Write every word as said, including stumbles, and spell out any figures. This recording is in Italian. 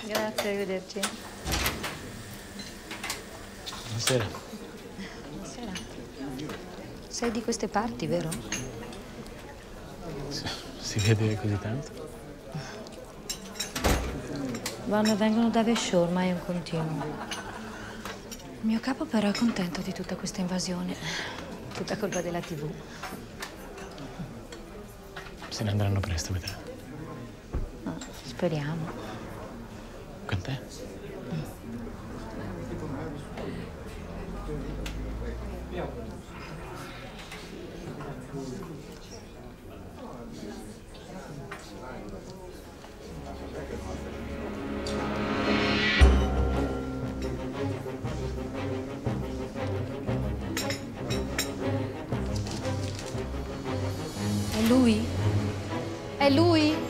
Grazie, arrivederci. Buonasera. Buonasera. Sei di queste parti, vero? Si, si vede così tanto? Vanno e vengono da Vesciò, ormai è un continuo. Il mio capo però è contento di tutta questa invasione. Tutta colpa della tivù. Se ne andranno presto, vedrà. No, speriamo. Con te? È lui? È lui?